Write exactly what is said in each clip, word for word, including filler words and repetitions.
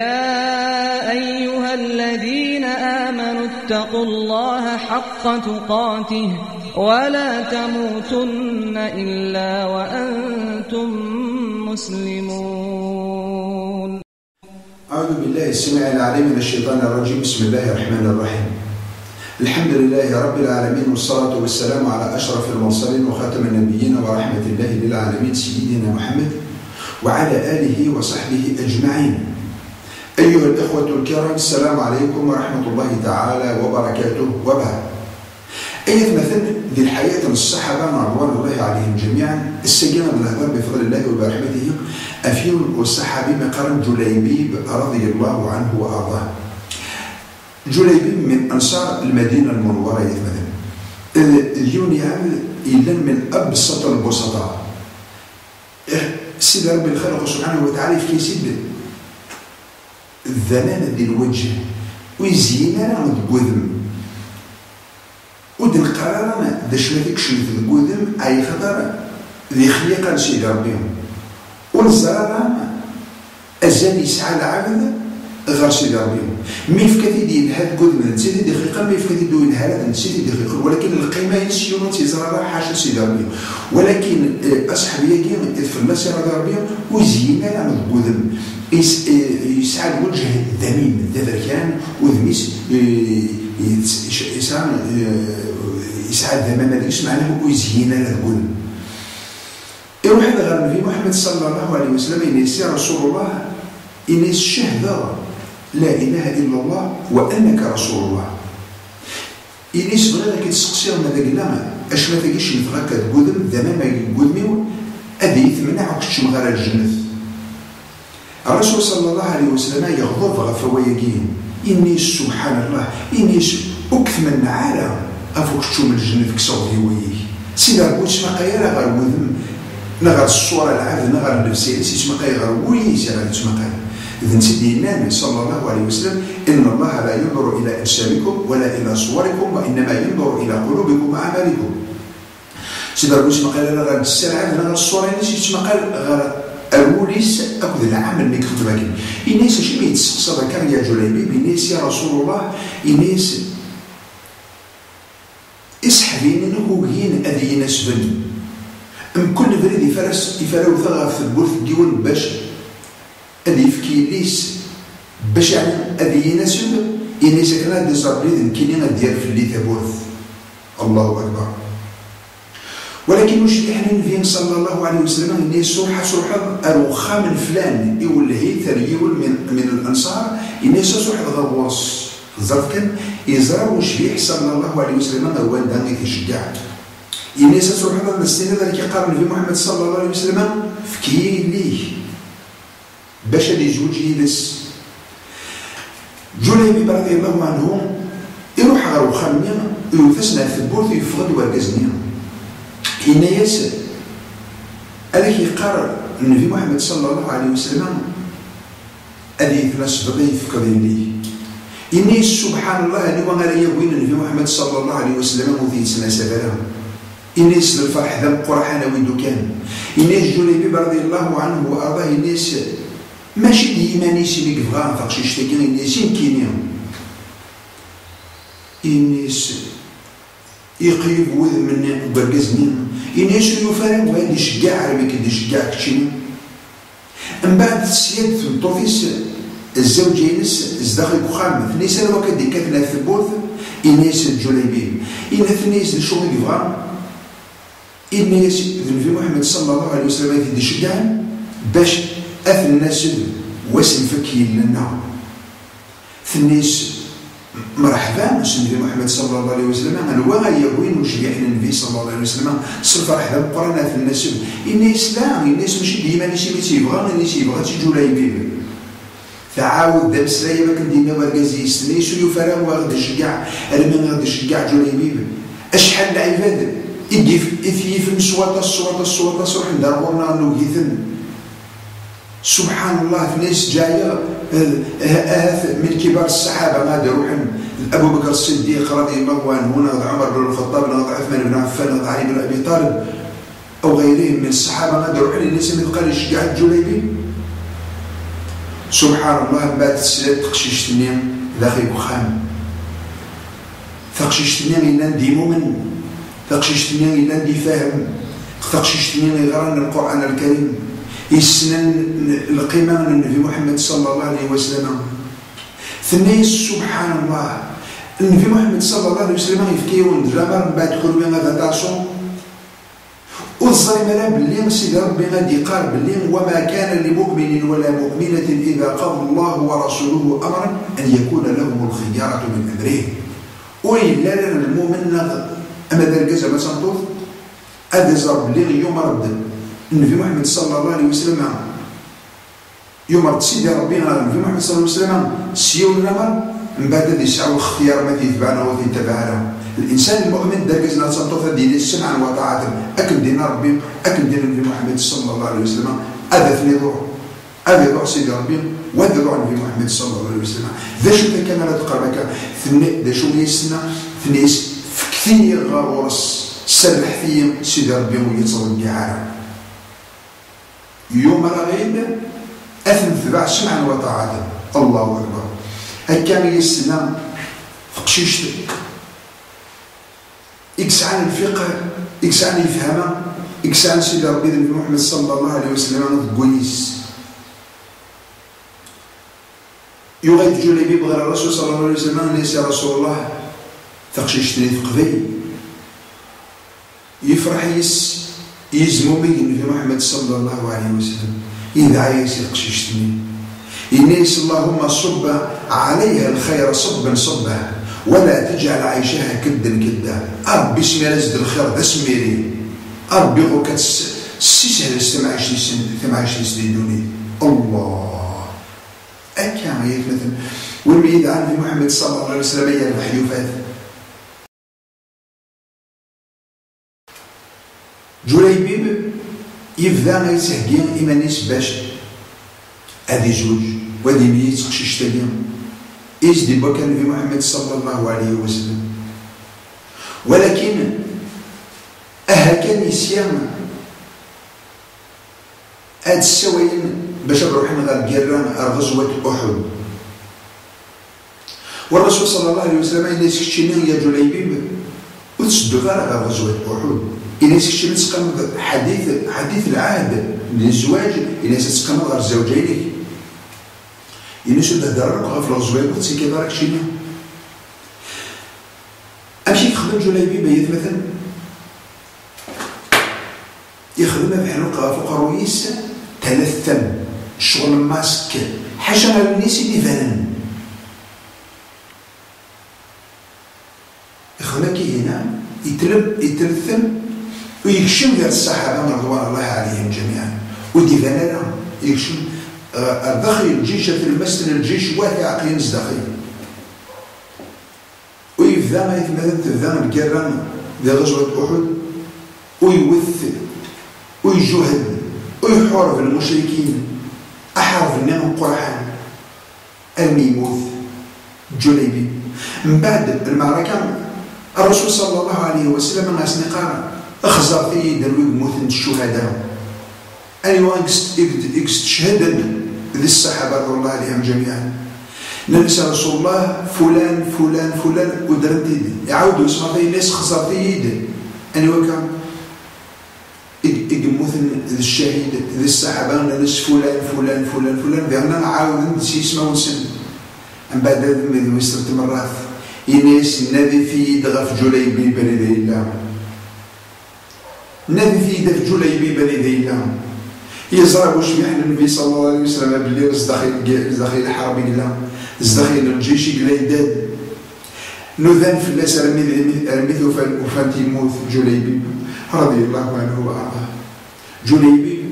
يا أيها الذين آمنوا اتقوا الله حق تقاته ولا تموتن إلا وأنتم مسلمون. أعوذ بالله السميع العليم من الشيطان الرجيم. بسم الله الرحمن الرحيم. الحمد لله رب العالمين، والصلاة والسلام على أشرف المرسلين وخاتم النبيين ورحمة الله للعالمين سيدنا محمد وعلى آله وصحبه أجمعين. أيها الإخوة الكرام، السلام عليكم ورحمة الله تعالى وبركاته. وبعد، أية مثل ذي الحياة الصحابة رضوان الله عليهم جميعا السجن الهضر بفضل الله وبرحمته أفيون والصحابي مقارن جليبيب رضي الله عنه وأرضاه. جليبيب من أنصار المدينة المنورة مثلا، اليوم يعمل إلا من أبسط البسطاء. سيد ربي الخالق سبحانه وتعالى في كيسيد الذنانة ديال الوجه ويزيننا متقودم ودي القرار داش ما تكشف القودم أي خطر ذي خليقة لسيد ربيهم والزرارة أزال يسعى العبد غير سيد ربيهم. مي فكاتي ديال هاد القودم نسيتي دقيقة، مي فكاتي ديال هاد نسيتي دقيقة، ولكن القيمة ينسيون تيزرارة حاشا سيد ربيهم. ولكن أصحابي كي يتفلى سيد ربيهم ويزيننا متقودم يسعى الوجه الذميم الذبركان وذميس يسعى يسعى الذمام هذاك معناه ويزين له القلب. يروح هذا غير النبي محمد صلى الله عليه وسلم ينسي رسول الله ينسي الشهادة لا إله إلا الله وأنك رسول الله. ينسي بغير كيتسقسيهم هذاك لا اش ما تلقيش نفغاك تقودم ذمام يقودميو أدي يتمنع وكتشم غير الجنة. الرسول صلى الله عليه وسلم يغضب غفواياكين إني سبحان الله إني أكث من عالم أفوك تشوم الجنة في كسوفي ويك سيدا ربوت ما قايرة غير وذم نغير الصورة العبد نغير النفسية سيما قاير غير ويك سيما قاير. إذن سيدي النبي صلى الله عليه وسلم إن الله لا ينظر إلى أجسامكم ولا إلى صوركم وإنما ينظر إلى قلوبكم وأعمالكم. سيدا ربوت ما قاير غير السلعة نغير الصورة سيما قاير غير أوليس أخذ العمل اللي كتب لكن إنيس شي ما يتسقسى كان يا جليبيب إنيس يا رسول الله إنيس اسحبين نهوهين أذي ينسبن أم كل بريد يفرس يفراو ثغر في البرث ديول باش أذي يفكي ليس باش يعني أذي ينسب إنيس كان هذا زربريد كينينا ديال في اللي تبرث. الله أكبر. ولكن واش احنا النبي صلى الله عليه وسلم اللي صوحه صوحه اروخا من فلان يولي هيثر يول من من الانصار اللي صوحه غواص الظرف كان يزرع واش فيه صلى الله عليه وسلم هو داني كيشجع اللي صوحه السنه اللي كيقارن النبي محمد صلى الله عليه وسلم فكي ليه باش اللي جوج يدس. جليبيب رضي الله عنه يروح غير وخمنيا يوثسنا في البورث يفقد ورقزنيا حين يسأل أليك يقرر النبي محمد صلى الله عليه وسلم ألي ثلاث ضيف كذلك إني سبحان الله اللي وغير يوين النبي محمد صلى الله عليه وسلم وذي سنة سبلا إني سل الفرح ذا القرحان ويدو كان إني جليبيب رضي الله عنه وأرضاه إني ماشي ديما سيدي كفغان فاقشي شتاكين إني سيمكيني إني يقيب وذ من برقزني إنيش يفرق وهذا يشجع عربي كده يشجع كتشيني. من بعد السيد في الطوفيس الزوج ينس ازدخل كخام ثنيس أنا وكد كاتنا في البوث إنيس الجليبيب إن ثنيس الشغل يفغان إنيس النبي محمد صلى الله عليه وسلم يدي يشجع باش أثن الناس واسم فكي لنا ثنيس مرحبا النبي محمد صلى الله عليه وسلم أنا وغا يقوين وش يحنا النبي صلى الله عليه وسلم صرف مرحبا بقرنا في الناس إني إسلام الناس ماشي ديما نسي تيبغى نسي يبغى تي جليبيب تعاود دام سلايا ما كندينا ورقازي سنيس ويفرغ وغادي يشجع المن غادي يشجع جليبيب أشحال العباد يدي في الصواطة الصواطة الصواطة صروح ندارورنا نوغيثن سبحان الله في ناس جايه من كبار الصحابه غادي يروحن ابو بكر الصديق رضي الله عنه وناض عمر بن الخطاب ناض عثمان بن عفان ناض علي بن ابي طالب او غيرهم من الصحابه غادي يروحن الناس اللي بقى يشجع الجليبيب سبحان الله من بعد تسلات تقشيش تنين داخل بخام تقشيش تنين إلا ندي مؤمن تقشيش تنين إلا ندي فاهم تقشيش تنين يغران القرآن الكريم يسنن القيمة من النبي محمد صلى الله عليه وسلم. ثنين سبحان الله النبي محمد صلى الله عليه وسلم يفكيون درامر من بعد كل بين هذا تعصون والظالم لا باللي سيدي ربي غادي قال باللي وما كان لمؤمن ولا مؤمنة إذا قضى الله ورسوله أمرا أن يكون لهم الخيارة من أمرهم. وإلا لا المؤمن أما ذا الجزء ما سنطوف هذا زرب باللي يوم رد النبي محمد صلى الله عليه وسلم يوم رد سيدي ربي النبي محمد صلى الله عليه وسلم سيول الأمر من بعد هذا يسعوا الاختيار ما تتبعنا وتتبعنا. الانسان المؤمن درجه لا تنطف دين السمع وطاعه اكل دين ربي اكل دين النبي محمد صلى الله عليه وسلم هذا في ضوء هذا ضوء سيدي ربي وهذا ضوء النبي محمد صلى الله عليه وسلم. ذا شو كما لا تقربك ثني ذا شو يسنا ثنيس كثير غورس سبح فيه سيدي ربي ويتصل بها يوم رغيب اثم تبع سمعا وطاعه. الله اكبر. هكا يسنا فقشيشتك إكس عن الفقه إكس عن الفهمة إكس عن سيدي ربي النبي محمد صلى الله عليه وسلم كويس يغيب جليبي بغير الرسول صلى الله عليه وسلم ليس يا رسول الله فقشيشتني فقبي يفرح يس يزمو بي النبي محمد صلى الله عليه وسلم إذا عايز يقشيشتني الناس اللهم صب عليها الخير صبا صبا ولا تجعل عيشها كدا كدا. ربي اسمي رزق الخير ذا سميري ربي غير كتسيسهل ثمانية وعشرين سنين دوني. الله أكا غير مثلا والميد عن محمد صلى الله عليه وسلم هي الحيوفات جليبيب يبدا غيتهكي إيمانيس باش هادي زوج وهادي ميت قشيش تاعي إيش دي بكى النبي محمد صلى الله عليه وسلم. ولكن أها كان يسيام هاد السواين باش نروحو غير كيران غزوة أحد والرسول صلى الله عليه وسلم الناس كتشيني يا جليبيب وتسدو غير غزوة أحد الناس كتشيني تسقم حديث حديث العهد للزواج الناس تسقم غير زوجين ينسو تهدرك غير في الغزوات وتسي كي دارك شيني أمشي يخدم جليبيب هي مثلا يخدمها بحال هكا فوق الرويس تلثم الشغل ماسك حاجة على الناس اللي فانن يخدمها كي هنا يتلب يتلثم ويكشم ديال الصحابة رضوان الله عليهم جميعا ودي فانن يكشم الداخل الجيش في المسجد الجيش واقع ينز داخل ويفذا ما يتمثل تفذا الكرام ذا غزوة أحد ويوث ويجهد ويحارب المشركين أحارب النام قرحان الميموث جليبي. من بعد المعركة الرسول صلى الله عليه وسلم ناس نقار أخزر في يد الموت الشهداء أيوا اكستشهد ذي الصحابة رضي الله عليهم جميعا نلبس رسول الله فلان فلان فلان ودرت يدي يعاودوا يسمعوا في ناس خسر في يدي أيوا كان يقموث ذي الشهيد ذي الصحابة ناس فلان فلان فلان فلان بأننا نعاود نسي يسمعوا نسن من بعد هذا المذي ويسرت مرات يناس نادي في يد غف جليبي بن ذي الله نادي في يد جليبي بن ذي الله يزرع واش بيحنا النبي صلى الله عليه وسلم باللي رزداخل داخل الحرب قلا رزداخل الجيش قلا يداد نذان في الناس رميث وفان تيموت جليبي رضي الله عنه وارضاه. جليبي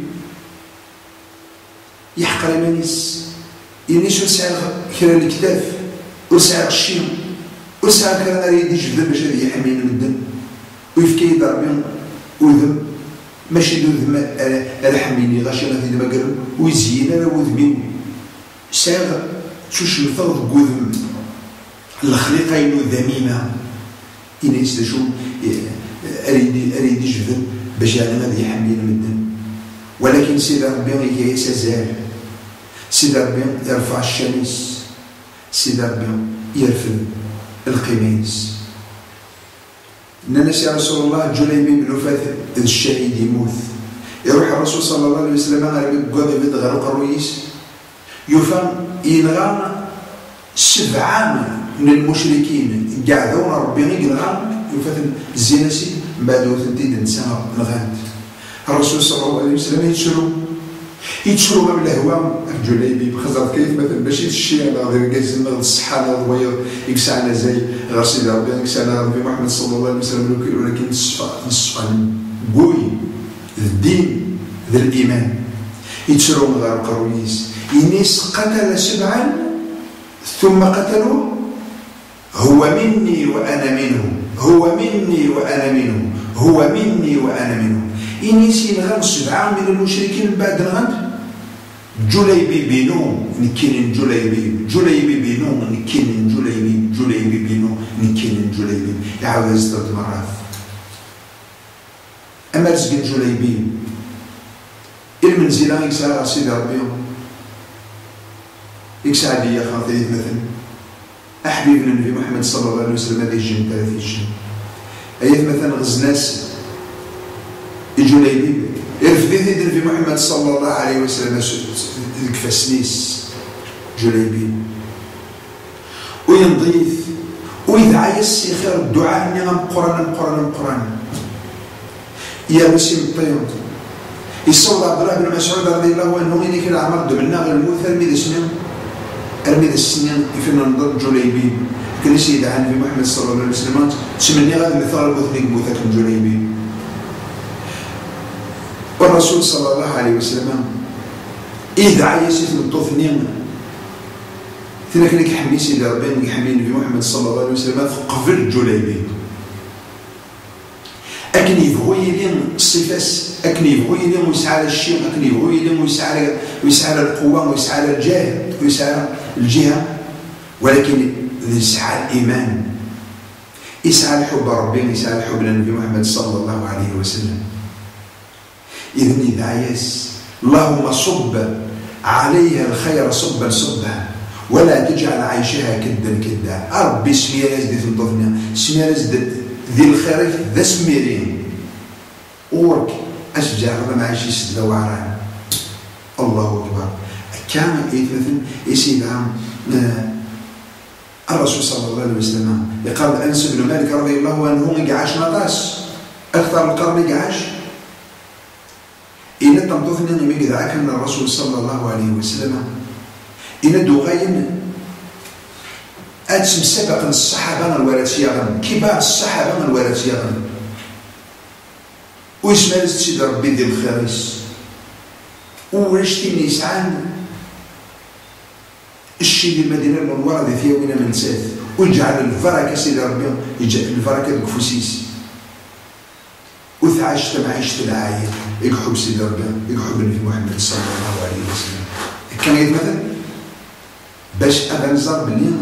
يحقر مانيس ينيش وسع كرا الكتاف وسع الشيم وسع كرا يدي جبد باش يحمينا من الدم ويفكي ضربين وذم ماشي دو ذم الحميني غاشي غادي دابا قالوا ويزين انا وذمي ساغ تشوش الفضل قذم الخليقه ذميمه ينيس شو اريد اريد يجبد باش يعني غادي يحمينا من الدم. ولكن سيدي ربي غير يسازال سيدي ربي يرفع الشمس، سيدي ربي يرفد القميص. ننس يا رسول الله جليبي بن رفاث الشهيد يموت، يروح الرسول صلى الله عليه وسلم غير قاضي بيت غرق الرئيس يفهم ينغى سبعة من المشركين قاعدون ربي ينغى يفهم الزينسي بعد وثنتين سنة نغانت. الرسول صلى الله عليه وسلم يتشرو يتشرو من الهواء الجليبي بخزر كيف مثلا باش يتشي على غير قاسم الصحة على الضوير يكسعنا زي غير سيدي ربي يكسعنا ربي محمد صلى الله عليه وسلم ولكن نصفى نصفى قوي الدين ذا الإيمان يتشرو من غير قرويس ينيس قتل سبعا ثم قتلوا هو مني وأنا منه، هو مني وأنا منه، هو مني وأنا منه. إنيس ينغم سبعة من المشركين بعد الغد جليبي بينو نكين جليبي جليبي بينو نكين جليبي جليبي بينو نكين جليبي يعاود ثلاث مرات. أما رزق جليبي المنزلة يكسر سيدي ربي يكسر لي خاطري مثلا أحبيب النبي محمد صلى الله عليه وسلم هذه الجن ثلاثة الجن أيث مثلا غزناس جليبي يرفدي ذي النبي محمد صلى الله عليه وسلم الكفاسنيس جليبي وينضيف ويدعى يسي خير الدعاء نعم قرآن قرآن قرآن يا مسيم الطيب يصور عبد الله بن مسعود رضي الله عنه إني كلا عمرد منا غير الموت أرمي السنين أرمي السنين فينا نضر جليبي كل شيء يدعى النبي محمد صلى الله عليه وسلم تمني غير مثال المثني موثق جليبي. والرسول صلى الله عليه وسلم إذا يسيف الطوفنين ثنا كنا كيحمي سيدي ربي كيحمي النبي محمد صلى الله عليه وسلم قبل جليبي أكن يبغوا يلين الصفاس أكن يبغوا يلين ويسعى على الشيء أكن يبغوا يلين ويسعى على ويسعى على القوة ويسعى على الجاه ويسعى على الجهة، ولكن يسعى الإيمان يسعى الحب ربي يسعى الحب للنبي محمد صلى الله عليه وسلم. إذن إذا يس اللهم صب عليها الخير صبا صبا ولا تجعل عيشها كدا كدا. ربي سميها يزدي في الضفنا سميها يزدي ذي الخير ذا سميرين ورك أشجار ما عايش يسد وعران. الله أكبر. كان مثلا يسيبها الرسول صلى الله عليه وسلم يقال أنس بن مالك رضي الله عنه يقعش نطاس أكثر القرن يقعش إن تنظفنا نمي ذاك أن الرسول صلى الله عليه وسلم إن دوغين أتسم سبق الصحابة الورثيان كبار الصحابة الورثيان ويسمى سيدي ربي ذي الخريس ورشتي نيسان الشيء المدينة المنورة ذي فيها وين من ساث ويجعل الفركة سيدي ربي يجعل الفركة الكفوسيس وثعشت معيشة العاية يقحب سيدي ربي يقحب النبي محمد صلى الله عليه وسلم. كان يتمثل باش أبا نزار بلي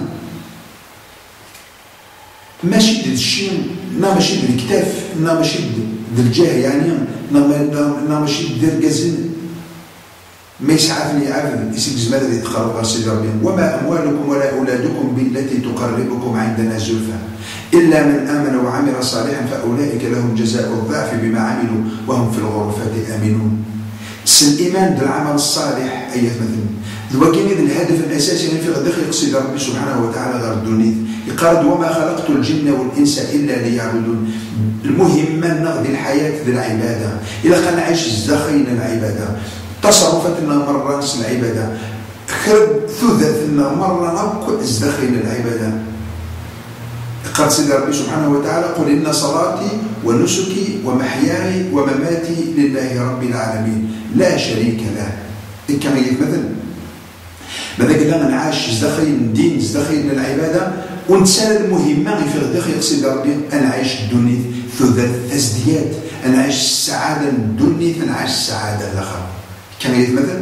ماشي ديال الشين نا ماشي ديال الكتاف نا ماشي ديال الجاه يعني نا ماشي ديال الكازين ما يسعفني عبد يسيك زمان الذي تقرب سيدي ربي وما أموالكم ولا أولادكم بالتي تقربكم عندنا زلفى إلا من آمن وعمل صالحا فأولئك لهم جزاء الضعف بما عملوا وهم في الغرفات آمنون. الإيمان بالعمل الصالح أية مثلا ذوكين الهدف الأساسي في غدا يقصد ربي سبحانه وتعالى غير الدنيا يقال وما خلقت الجن والإنس إلا ليعبدون. المهم نقضي الحياة ذي العبادة إلا كان عايش الزخين العبادة تصرفاتنا مرة نفس العبادة خرب ثلثنا مرة نقو الزخين العبادة. قال سيدي ربي سبحانه وتعالى قل إن صلاتي ونسكي ومحياي ومماتي لله رب العالمين لا شريك له. كما يتمثل ماذا قلنا نعاش زدخين دين زدخين العبادة ونسال المهمة في غدا يقصد ربي أنا عايش الدنيا ثلاث ازدياد أنا عايش السعادة الدنيا أنا عايش السعادة الآخرة. كما يتمثل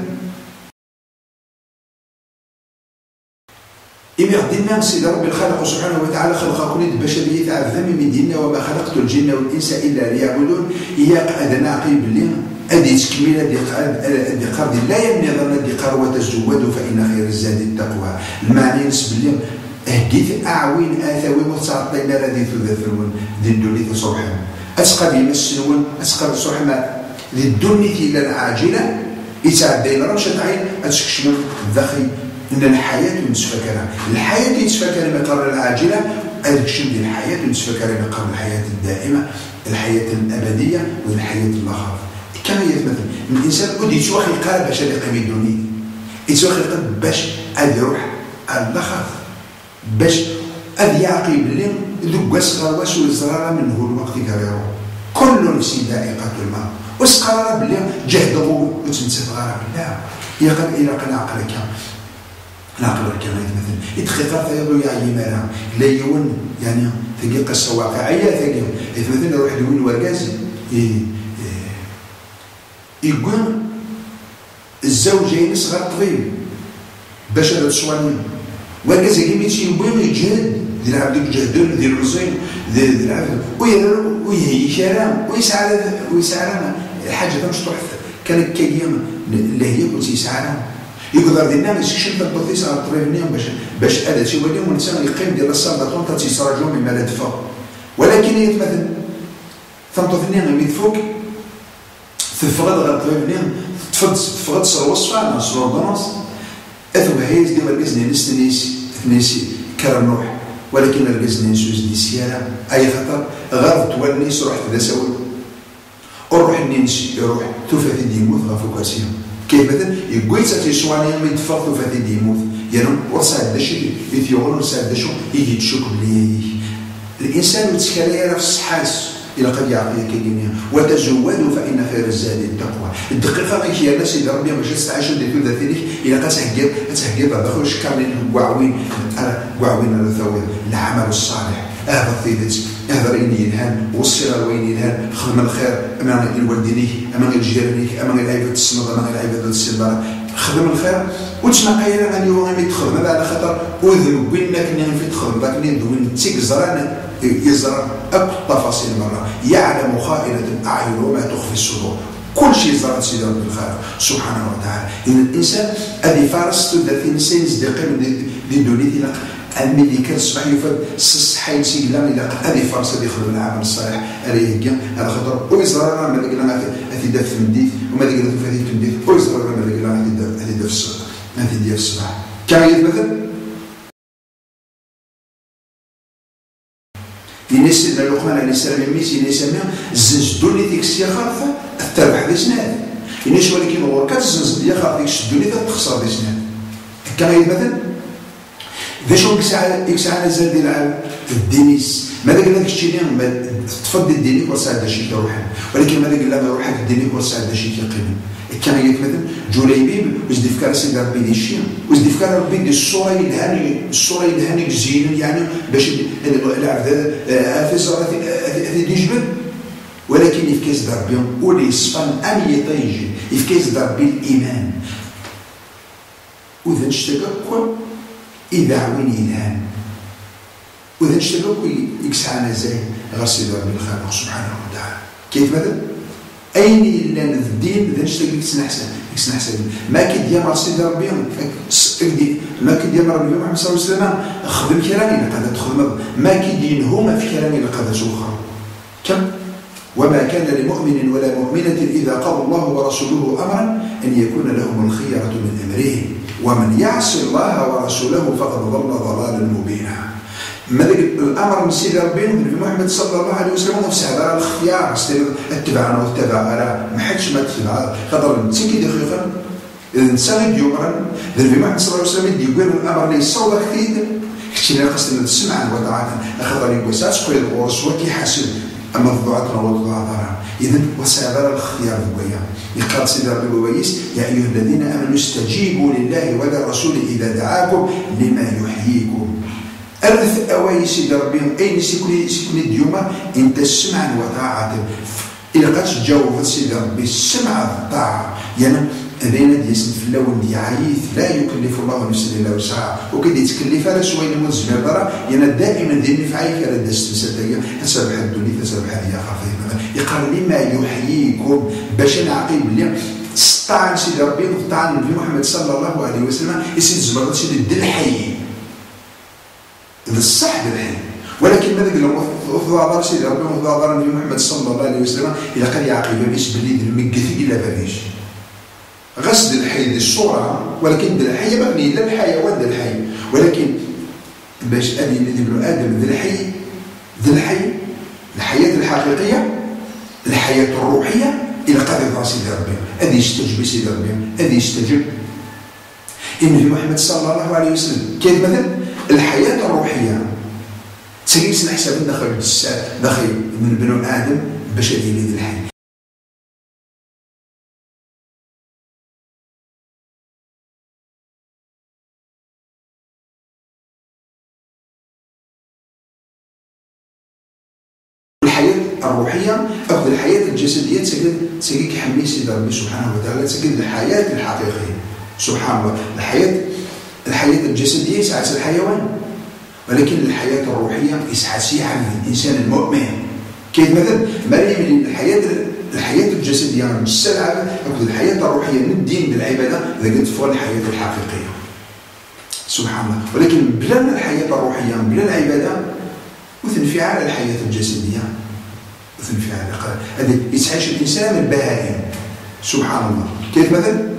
إما يقدمنا سيدي ربي الخالق سبحانه وتعالى خلق كل البشرية تعظم من ديننا وما خلقت الجن والإنس إلا ليعبدون. إياك أدنى عقيب لنا أدي تكمل أدي قرض لا يبني ظن أدي قر وتزودوا فإن خير الزاد التقوى. المعني نسب لهم هديت أعوين آثاوي وتعطينا الذي تذثرون ذي الدنيا صبحا أسقى يمسنون أسقى صحما ذي الدنيا إلى العاجلة يتعدين رمشة عين أتشكشمون ذخي إن الحياة نتفكرها الحياة يتفكر مقر العاجلة أتشكشم ذي الحياة نتفكر مقر الحياة الدائمة الحياة الأبدية والحياة الآخرة. كما يتمثل من الإنسان قد يتوخي القلب باش يقيم الدنيا يتوخي القلب باش أد يروح الآخر باش أد يعقل بلي ذوك صغار واش الزرارة منه الوقت كبيرو كل نفس ذائقة الموت وسقرار بلي جهدوا وتنتف غرام لا يقل إلى قناع عقلك العقل كما يتمثل يتخيط يضو يا يمانا لا يون يعني تلقى قصة واقعية تلقى يتمثل روح يوين ورقاز يقول الزوجين صغار طبيب باش هذا الصوانين ورقاز يمشي يبغي يجهد ذي العبد يجهدون ذي الرزين ذي العبد ويهي شرام ويسعى ويسعى الحاجة مش تحفة كانت كيما اللي هي كنت يسعى يقدر دينا ما يسكشف البطيس على الطريق اليوم باش باش هذا شي ولي الانسان يقيم ديال الصلاه طونطا تيسراجو مما لا دفا ولكن يتمثل ثمطو ثنين يدفوك تفقد غير الطريق اليوم تفقد تفقد الوصفه ناس لوردونس اثو هيز ديال الكزنين نستنيس نيسي كرنوح ولكن الكزنين سوز دي سياره اي خطر غير تولنيس روح ذا سوي وروح نينسي يروح توفى دي يموت غافوكاسيون كيف مثلا يقول ساتي سواني ما يتفرطوا في هذه يموت يعني ورسال دشي يثيرون ورسال دشو يجي تشوك بلي الانسان متكالي يعرف الصحاس الى قد يعطيه كيدينيا وتزودوا فان خير الزاد التقوى. الدقيقه غير هي الناس اللي ربي باش تستعيش ديال ثلاثينيك الى قد تهجر تهجر بعد خوش كامل كواعوين كواعوين على ثواب العمل الصالح هذا الثيلت هذا ريني الهان والصغار وين الهان خدم الخير امام الوالدينيك امام الجيرانيك امام العيبه الصمد امام العيبه السلبره خدم الخير وتسمع قايله ان يوم يدخل هذا على خاطر وذنب بينك ان في تدخل باك اللي دوين تيكزران يزرع اكثر تفاصيل مره يعلم خائنه الاعين وما تخفي الصدور كل شيء زرع سيدي رب الخالق سبحانه وتعالى. ان الانسان هذه فارس ثلاثين سنه دقيقه دي دوليتنا أمي كان الصباح يفد سس حي سيجلام إلى هذه فرصة يخدم العمل الصالح عليه كان على خاطر ويزرع ما ذيك لا هذه داف مديت وما ذيك لا تفادي تمديت ويزرع ما ذيك لا هذه هذه داف الصباح هذه ديال الصباح كان يتمثل الناس سيدنا لقمان عليه السلام يميسي الناس يسميها الزنج دولي ديك السياخة التربح ذي سنان الناس ولكن هو كتزنج ديال خاطر ديك الدولي تخسر ذي سنان كان يتمثل ذا شو يسعى يسعى نزل ديال العالم الدينيس ماذا قال لك الشيء اللي تفضل الدينيك وسعد شي تروح ولكن ماذا قال لك روحك الدينيك وسعد شي تقيم كما يتمثل جوليبيب واش دي فكر سيدي ربي دي الشيء واش دي فكر ربي دي الصوره الهاني الصوره الهاني زين يعني باش العبد افس هذه دي جبل ولكن يفكاز ربي ولي صفن ام يطيج يفكاز ربي الايمان واذا اشتكى إذا عوين إلهام وإذا اشتغلوا يكسعنا زي غسيل ربي الخالق سبحانه وتعالى كيف مثلا أين إلا الدين إذا اشتغل يكسنا حسن يكسنا حسن ما كي ديال رسول ربي ما كي ديال ربي محمد صلى الله عليه وسلم خدم كلامي لقد تخدم ما كي دين هما في كلامي لقد سوخر كم وما كان لمؤمن ولا مؤمنة إذا قضى الله ورسوله أمرا أن يكون لهم الخيرة من أمرهم ومن يعص الله ورسوله فقد ضل ضلالا مبينا. ماذا الامر من سيدي ربي محمد صلى الله عليه وسلم نفس هذا الاختيار اتبعنا واتبع على ما حدش ما تبع خاطر انت كي دقيقه الانسان يديومرا النبي محمد صلى الله عليه وسلم يقول الامر اللي يصور كثير كثير قصدنا السمع والطاعه خاطر يقول ساعات كل القرص وكيحاسب اما الضعف والضعف اذا وسابر الاختيار بويا يقال سيدي ربي بويس يا ايها الذين امنوا استجيبوا لله وللرسول اذا دعاكم لما يحييكم أرث أواي سيدي ربي أين سيكوني سيكوني ديوما أنت سمعا وطاعة إلا قد تجاوب سيدي ربي السمع والطاعة يعني هذانا ديال في اللون دي عايث لا يكلف الله نفسا الا وسعها وكيدي يتكلف على شويه من الزمير دارا يعني دائما ديرني في عايك على داست مسديه تسبح الدنيا تسبح هذه خفيفه يقال لي ما يحييكم باش نعقل بلي سطع سيدي ربي وطعن النبي محمد صلى الله عليه وسلم يسيد الزبرات سيدي دل الحي هذا الصح دل الحي ولكن ماذا قال لهم وفضل سيدي ربي وفضل النبي محمد صلى الله عليه وسلم الى قال يعقل باش بلي المكثي الا فريش غسل الحي دي الصورة ولكن دي الحي مبني لا الحيوان دي الحي ولكن باش ادي الذي ابن ادم ذي الحي ذي الحي الحياة الحقيقية الحياة الروحية الى قدر سيدي ربي ادي يستجب سيدي ربي ادي يستجب النبي محمد صلى الله عليه وسلم كيف مثلا الحياة الروحية تسيس الحساب داخل الجسد داخل من بنو ادم باش ادي ذي الحي الحياة الروحية أو الحياة الجسدية تسجل تسجل كحمي سيدي ربي سبحانه وتعالى تسجل الحياة الحقيقية سبحان الله الحياة الحياة الجسدية يسعى الحيوان ولكن الحياة الروحية يسعى عن الإنسان المؤمن كيف مثلا مريم الحياة الحياة الجسدية السلعة أو الحياة الروحية من الدين بالعبادة إذا قلت فوق الحياة الحقيقية سبحان الله ولكن بلا الحياة الروحية بلا العبادة وتنفعل الحياة الجسدية وتنفعل هذا يتعيش الإنسان البهائم سبحان الله كيف مثلا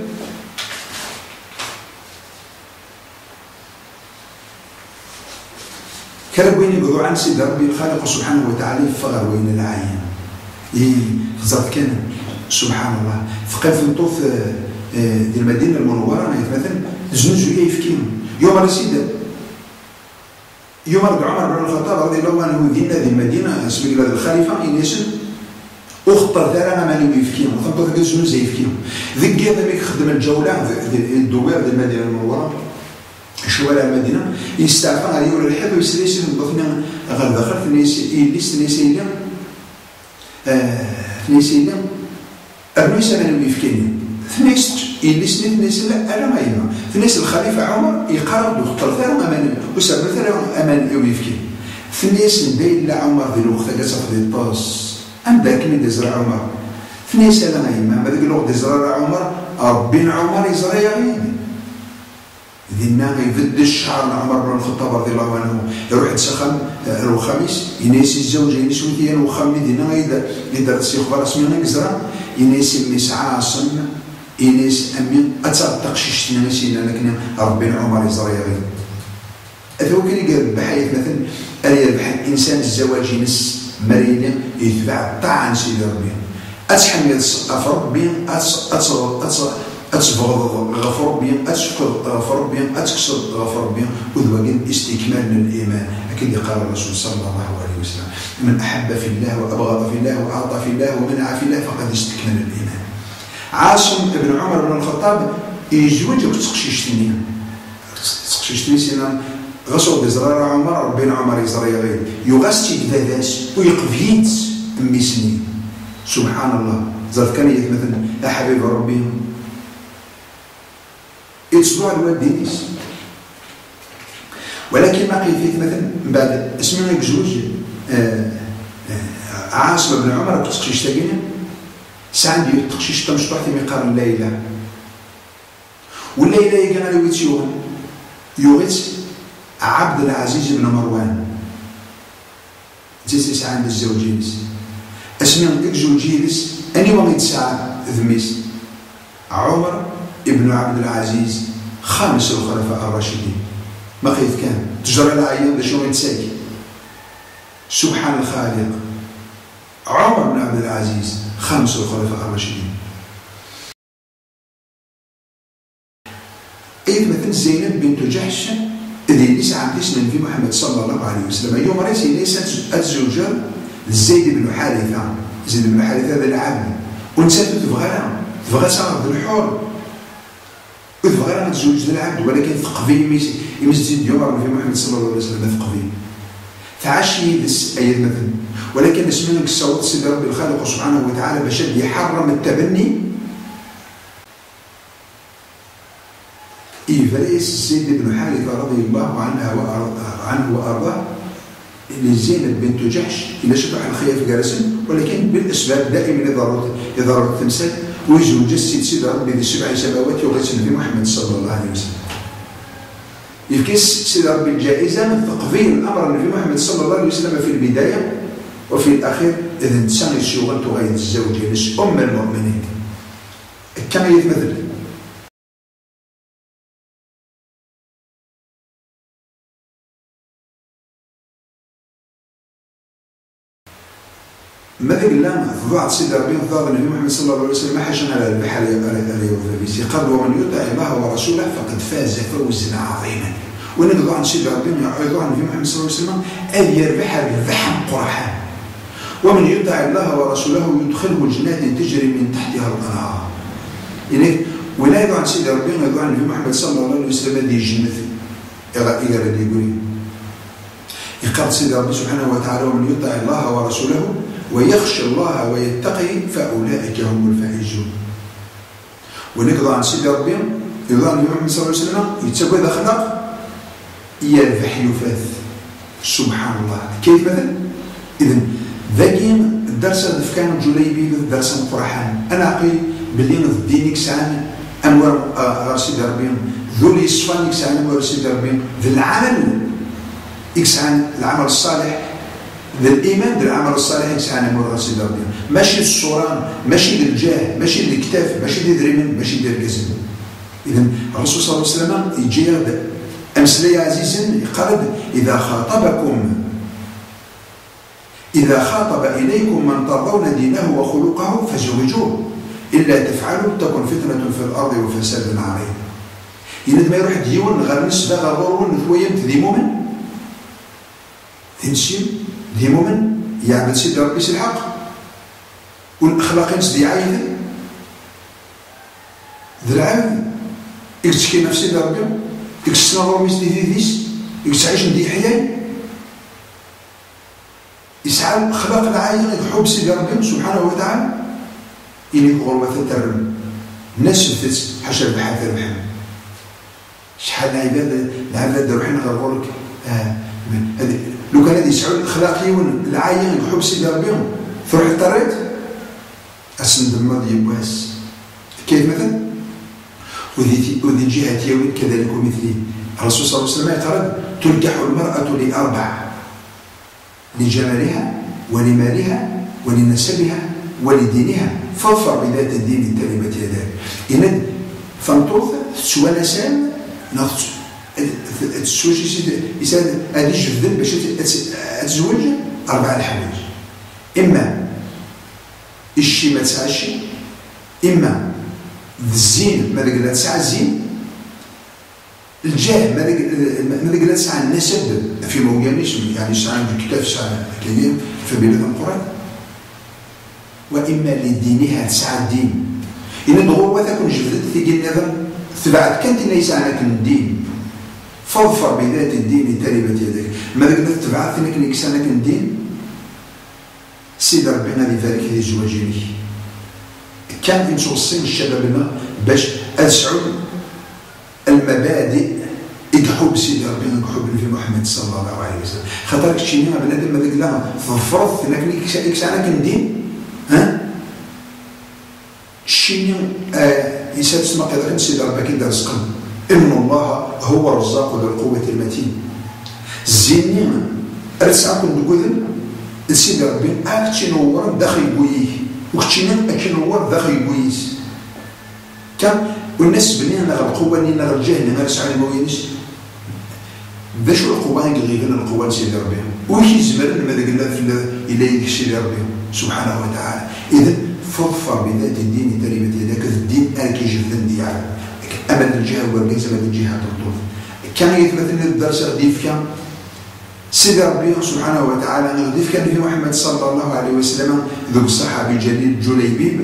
كان وين يقولوا عن سيد ربي الخالق سبحانه وتعالى فغر وين العين خزرت كان سبحان الله فقال في الطوف ديال المدينة المنورة مثلا زوج يفكيهم يوم على سيدنا يوم عمر بن الخطاب رضي الله عنه دينا ذي المدينة اسمه إلى الخليفة إنيسن أخطر ثلاثة مالي يفكيهم وثنطر ذلك الزنوز يفكيهم ذيك هذا ميك خدم الجولة الدوار ديال المدينة المنورة شوارع المدينة يستعفى عليه ولا الحب ويسليسي نضفنا غير دخل في نيسي إيليس نيسي نيسي لهم أبنيس أنا يفكيني ثنيست إيليس نيسي لا أنا ما يما ثنيس الخليفة عمر يقرب دكتور ثلاثة أمان وسبب ثلاثة أمان يويفكي ثنيس ندير لا عمر ذي الوقت قصف ذي الطاس أم ذاك من دزرع عمر ثنيس أنا ما يما هذاك الوقت دزرع عمر ربين عمر يزرع يغيب ذينا يفد الشعر عمر بن الخطاب رضي الله عنه يروح يتسخن الخميس ينسي الزوج ينسي مثيان وخمي ذينا يدير يدير سيخبر اسمنا يزرع ينسي مس عاصم ينسي امين اتقشش نسينا لكن ربنا عمر يزرع يغيب هذا كان يقال بحياه مثلا اريد بحال انسان الزواج ينس مرينا يتبع طعن سيدي ربي اتحمل افرب بين اتصل اتصل أتبغض غفر بهم أتشكر غفر بهم أتكسر غفر بهم وذوقين استكمال للإيمان أكيد قال الرسول صلى الله عليه وسلم من أحب في الله وأبغض في الله وأعطى في الله ومنع في الله فقد استكمل الإيمان عاصم بن عمر بن الخطاب يجوج وتقشيشتني تقشيشتني سينا غسل بزرار عمر ربنا عمر يزرى غير يغسل كذاس ويقفيت ميسني سبحان الله زرت كان مثلا يا حبيب ربي يتصدوا على الوالدينيس ولكن ما قيفيت مثلا من بعد اسمنا كزوج عاصم بن عمر تقشيش تاقينا ساعة ديال تقشيش تمشطوح في مقار الليلة والليلة يقال على ويت يوغن يوغيت عبد العزيز بن مروان جيسي ساعة الزوجينيس اسمنا كزوجينيس أني وغيت ساعة ذميس عمر ابن عبد العزيز خامس الخلفاء الراشدين ما كيف كان تجرى العيان باش هو يتساكي سبحان الخالق عمر بن عبد العزيز خامس الخلفاء الراشدين اي مثل زينب بنت جحش اللي ليس عن اسم النبي محمد صلى الله عليه وسلم يوم راسي ليست الزوجه زيد بن حارثه زيد بن حارثه هذا العبد ونسات تبغى تبغى صار بالحور وتبغى أنا تزوج العبد ولكن ثقفي يمسجد يوم النبي محمد صلى الله عليه وسلم ثقفي تعاش يدس أيد مثلا ولكن اسمنا الصوت سيدي ربي الخالق سبحانه وتعالى باش يحرم التبني إفريس زيد بن حارثة رضي الله عنها عنه وأرضاه اللي زينب بنت جحش إلى شطح الخياف جالسا، ولكن بالأسباب دائما إذا ضربت التمثال ويزوج السيد سيد ربي ذي سبع سماوات يغسل في محمد صلى الله عليه وسلم. يكيس سيد ربي الجائزة من تقبيل الأمر في محمد صلى الله عليه وسلم في البداية وفي الأخير إذا انسان الشغل تغير الزوجة نس أم المؤمنين كما يتمثل. ماذا قلنا ضاعت سيد ربي ضاع النبي محمد صلى الله عليه وسلم ما حاجة على البحر اليوفابيسي قال ومن يطع الله ورسوله فقد فاز فوزا عظيما. ونقضى عن سيد ربي يعرض عن النبي محمد صلى الله عليه وسلم أن يربح الربح قرحان. ومن يطع الله ورسوله يدخله جنات تجري من تحتها الأنهار. يعني ولا يضع عن سيد ربي يضع عن النبي محمد صلى الله عليه وسلم ذي جنة إلى إلى الذي يقول يقال سيد ربي سبحانه وتعالى ومن يطع الله ورسوله ويخشى الله ويتقي فأولئك هم الفائزون. ونقضى عن سيد ربي يضع عن محمد صلى الله عليه وسلم يتسوى ذا خلق يربح يفاث. سبحان الله. كيف مثلا؟ إذن ذاكين الدرس كان جليبي الدرس قرحان. أنا أقول باللي الدين كسان أنوار سيد ربي ذو الإصفان كسان أنوار سيد ربي ذو العمل إكسان العمل الصالح ذا الإيمان ذا العمل الصالح يسعى نمر سيد ربي ماشي الصوران ماشي للجاه ماشي للكتاف ماشي للدريمن ماشي للجسم. إذن الرسول صلى الله عليه وسلم يجي أمثلة عزيزا قال إذا خاطبكم إذا خاطب إليكم من ترضون دينه وخلقه فزوجوه إلا تفعلوا تكن فتنة في الأرض وفساد عريض. إذا ما يروح ديون غير نسبة غير ضرورون ثويا ذي مؤمن تنسيم ذي مؤمن يعبد سيد ربي الحق والأخلاق ينسدي عايدة ذي العابد يكتشكي نفسي ذي ربي يكتشنا رميز ذي ذي ذيس يكتعيش ندي حياي يسعى أخلاق العايدة يحب سيد ربي سبحانه وتعالى إني غربة ترم الناس فتت حشر بحاث الرحم شحال العباد العباد روحنا غير آه لو كان هذا يسعود الأخلاقيون العاين يحب سيدي ربيهم تروح اضطريت أسند الماضي يبواس كيف مثلا وذي وذي جهة يوين كذلك مثلي الرسول صلى الله عليه وسلم يقول تنكح المرأة لأربع لجمالها ولمالها ولنسبها ولدينها فاظفر بذات الدين تربت يداك إن فانطوث سوى نسام نغط تسوجي سيد يسال هذه جفدن باش تزوج أربع الحوايج إما الشي ما تسعى شي إما الزين ما لا تسعى الزين الجاه ما لا تسعى النسب في موجانيش يعني سعى الكتاب سعى كبير في بلاد القرآن وإما لدينها تسعى الدين إن الغربة تكون جفدت تيجي النظر تبعت كانت ليس عنك الدين فاظفر بذات الدين تربت يدك ماذا قدرت تبعث لك لكسانك الدين سيد ربنا لذلك ذي زواجيني كان ينصوصين الشبابنا باش أسعوا المبادئ يقحوا بسيد ربنا يقحوا في محمد صلى الله عليه وسلم خاطرك تشيني بنادم ماذا قلنا ظفرت لك لكسانك الدين ها شيني آه يسال اسمع كذا سيد ربك يدار رزقا إن الله هو الرزاق ذو القوة المتين زيني أرسعكم بقذن السيد ربي أكتش نور داخل بويه وكتشينا أكتش نور داخل بويس كم والناس بنينا نغل القوة نينا الجهل نغرس على الموينش باش القوة يغيغن القوة سيد ربي وكي زمرن ماذا قلنا في إليه سيد ربي سبحانه وتعالى إذن فاظفر بذات الدين تربت يدك الدين أكي جفدن ديالك أمل الجهة وليس أمل الجهة تطوف كان يثبت الدرس غديف كان سيد ربي سبحانه وتعالى غديف كان في محمد صلى الله عليه وسلم ذو الصحابي الجليل جليبيب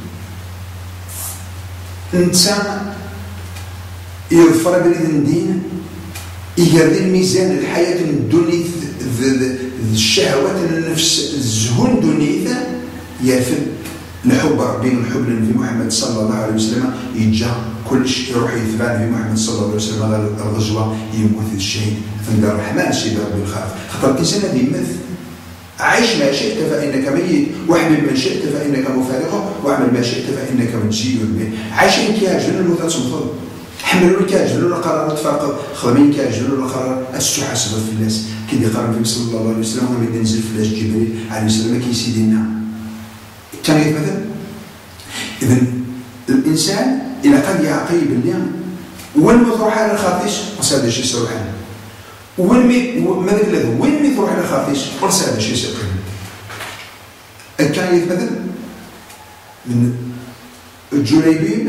إنسان يظفر بالإذن دين يقرد الميزان الحياة الدنيا الشهوات النفس الزهون دنيا يافل الحب ربي الحب للنبي محمد صلى الله عليه وسلم يجا كلش يروح يتبع النبي محمد صلى الله عليه وسلم على الغزوه يموت الشهيد عند الرحمن سيدي ربي الخالق. خاطر الانسان هذا يمث عيش ما شئت فانك ميت، واحمل ما شئت فانك مفارقه، واعمل ما شئت فانك مجزي به. عايشين كيعجبنا الموت تمطر، حملوا لك كيعجبنا القرار تفرق، خدمين كيعجبنا القرار السحاسب في الناس. كي يقرا النبي صلى الله عليه وسلم ومن ينزل في الناس جبريل عليه السلام كي سيدنا كان يتمثل. اذا الانسان الى قد يعقل باللي وين ما تروح على خاطيش وساد شي سروحان، وين مي ماذا الذي وين مي تروح على خاطيش ورساد شي سروحان. كان يتمثل من الجليبيب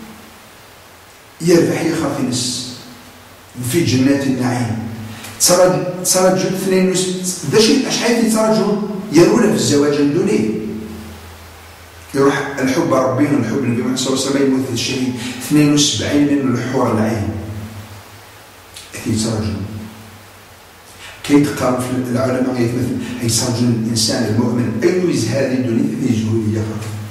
يربح يخاف نس في جنات النعيم. ترى ترى جوج اثنين ذا شيء شحال ترى يرون في الزواج ندوني يروح الحب ربي الحب النبي محمد صلى الله عليه وسلم يمثل الشهيد اثنين وسبعين من الحور العين يترجم. كيتقارن في العلماء يتمثل يترجم الانسان المؤمن اي هذه الدنيا في جهوديه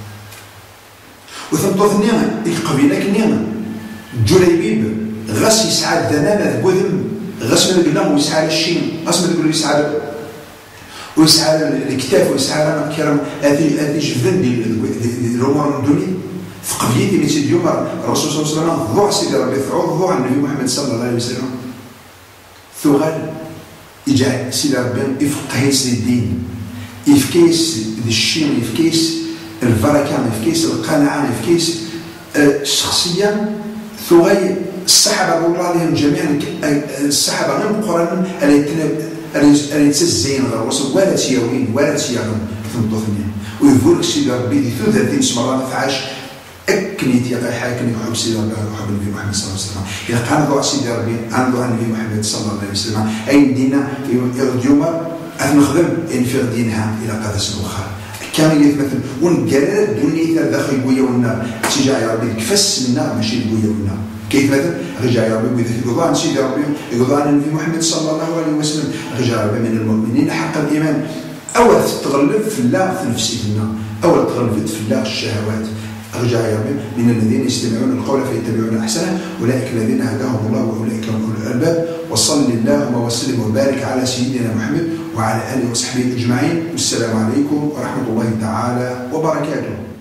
وثبتوا ثنيا القبيله كنيا جليبيب غاس يسعى الذنب بوذم غاس من القلم ويسعى الشين غاس من القلم يسعى ويسعى الكتاف ويسعى كرم هذه هذه جفن ديال الامور الدنيا في قضيه اللي تيجي اليوم الرسول صلى الله عليه وسلم ضوع سيدي ربي ثعود ضوع النبي محمد صلى الله عليه وسلم ثغال يجعل سيدي ربي يفقهيس الدين يفكيس الشين يفكيس البركه يفكيس القناعه يفكيس الشخصيه ثغاي الصحابه رضي الله عليهم جميعا الصحابه غير القران اللي تزين غير وصل ولا تياوين ولا تياغم في الدنيا ويقول سيدي ربي دي ثلاثين مرة ما فعاش اكنيت يا حاكم يحب سيدي ربي ويحب النبي محمد صلى الله عليه وسلم. اذا كان ضوء سيدي ربي عنده النبي محمد صلى الله عليه وسلم اي دينا اليوم نخدم انفق دينها الى قدس اخرى كان يتمثل ونقرر الدنيا داخل القويه والنار تيجا يا ربي كفس النار ماشي القويه والنار كيف مثلا رجع يا ربي بذكر يقضان سيدي ربي يقضان النبي محمد صلى الله عليه وسلم رجع ربي من المؤمنين حق الايمان اول تتغلب في الله في نفسيتنا اول تغلب في الله الشهوات رجع يا ربي من الذين يستمعون القول فيتبعون احسنه اولئك الذين هداهم الله واولئك هم اولو الالباب وصل اللهم وسلم وبارك على سيدنا محمد وعلى اله وصحبه اجمعين والسلام عليكم ورحمه الله تعالى وبركاته.